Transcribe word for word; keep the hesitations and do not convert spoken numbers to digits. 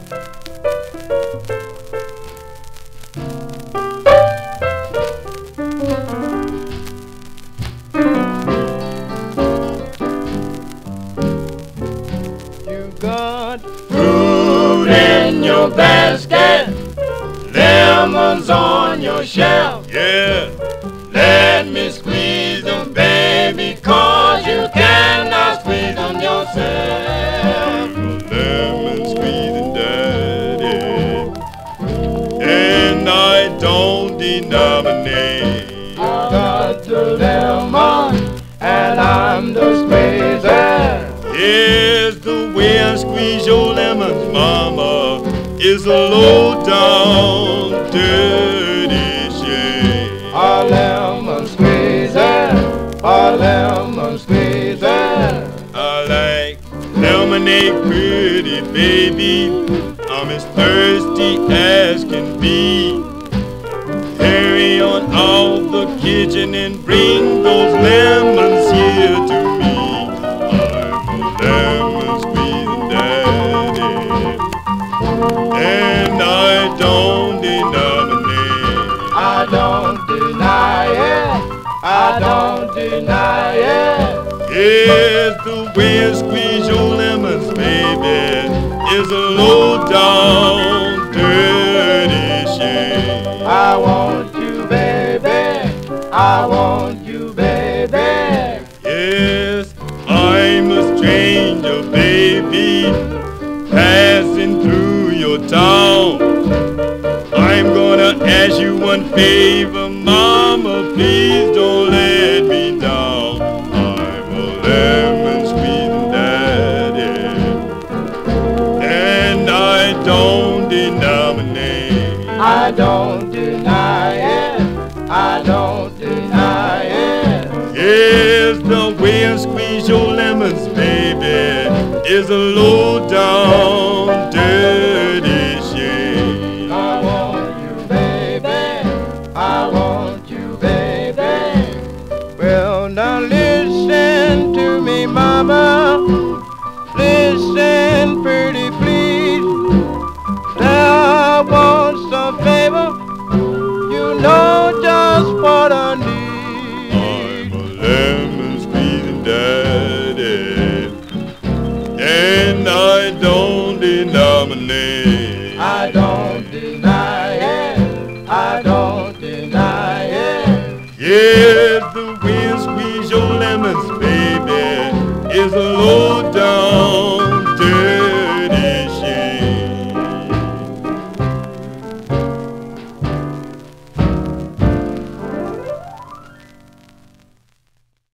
You got fruit in your basket, lemons on your shelf. Yeah. Let me squeeze them, baby, 'cause you cannot squeeze them yourself. Lemon squeezing daddy, and I don't denominate. I got the lemon, and I'm the squeezer. Yes, the way I squeeze your lemons, mama, is a low down, dirty shame. A lemon squeezer, a lemon squeezer. I like lemonade, pretty baby. I'm as thirsty as can be. Hurry on out the kitchen and bring those lemons here to me. I'm a lemon squeezing daddy, and I don't denominate. I don't deny it, I don't deny it. Yes, the way I squeeze your lemons, baby, is a low down, dirty shame. I want you, baby, I want you, baby. Yes, I'm a stranger, baby, passing through your town. I'm gonna ask you one favor, mama, please don't let me down. I'm a lemon squeezing daddy, and I don't denominate. I don't deny it, I don't deny it. Yes, the way I squeeze your lemons, baby, is a low down, dirty shame. I want you, baby, I want you, baby. Well, now listen to me, mama. Listen, pretty please. Now I want some favor. You know just what I need. I'm a lemon squeezing daddy, and I don't denominate. I don't deny it, I don't deny it. Yes, the way I squeeze your lemons, baby, is a low